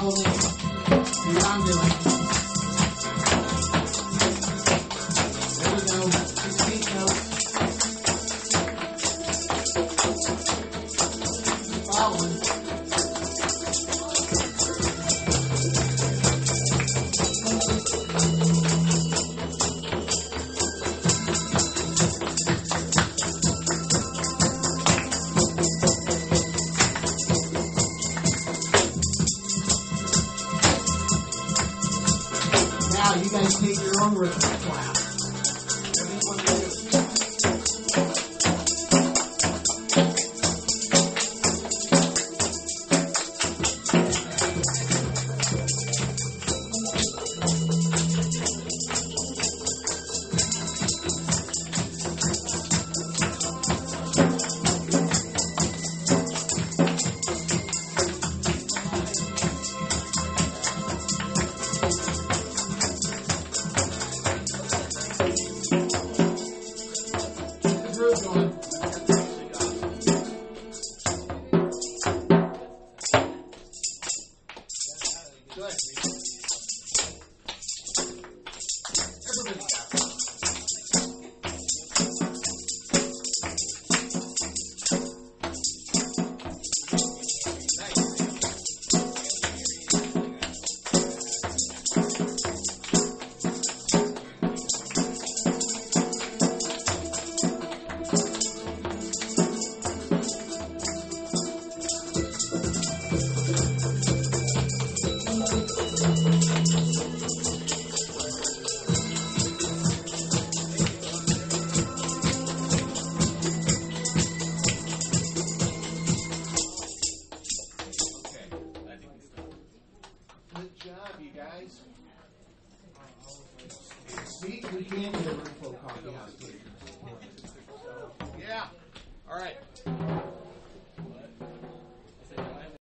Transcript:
told me do what I'm doing. There we go. 16 notes. Following. Now you guys take your own rhythm class. Everyone do. Good job, you guys. See, we can get a room full of coffee house. Yeah. All right.